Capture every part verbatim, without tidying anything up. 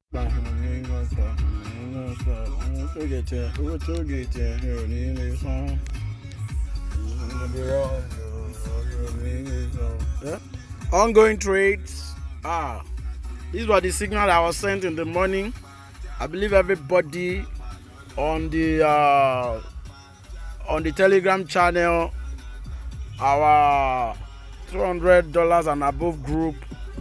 Yeah. Ongoing trades. Ah, these were the signal that was sent in the morning. I believe everybody on the uh, on the Telegram channel, our two hundred dollars and above group,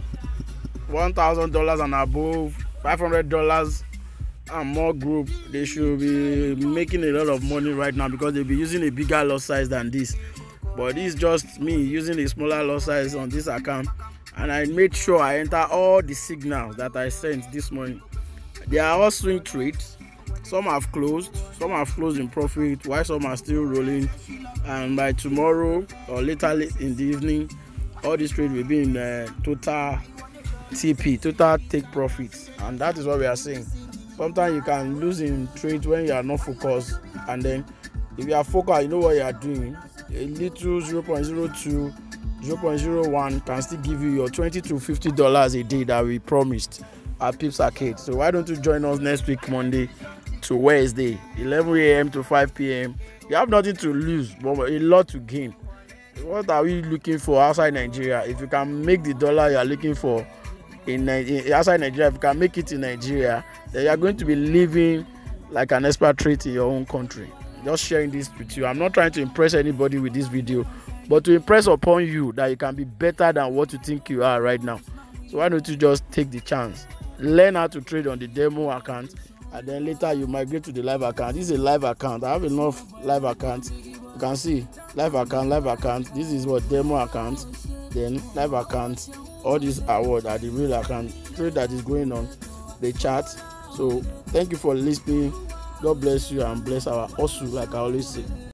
one thousand dollars and above, five hundred dollars and more group, they should be making a lot of money right now because they'll be using a bigger lot size than this. But this is just me using a smaller lot size on this account, and I made sure I enter all the signals that I sent this morning. They are all swing trades. Some have closed, some have closed in profit, while some are still rolling. And by tomorrow or later in the evening, all these trades will be in uh, total T P, total take profits, and that is what we are seeing. Sometimes you can lose in trades when you are not focused, and then if you are focused, you know what you are doing. A little zero point zero two, zero point zero one can still give you your twenty to fifty dollars a day that we promised at Pips Arcade. So why don't you join us next week, Monday to Wednesday, eleven a m to five p m You have nothing to lose, but a lot to gain. What are we looking for outside Nigeria? If you can make the dollar you are looking for in, in outside Nigeria, if you can make it in Nigeria, then you are going to be living like an expatriate in your own country. Just sharing this with you. I'm not trying to impress anybody with this video, but to impress upon you that you can be better than what you think you are right now. So why don't you just take the chance, learn how to trade on the demo account, and then later you migrate to the live account. This is a live account. I have enough live accounts. You can see live account, live account. This is what demo account, then live account. All these awards are the real account trade that is going on the chart. So thank you for listening. God bless you and bless our hustle, like I always say.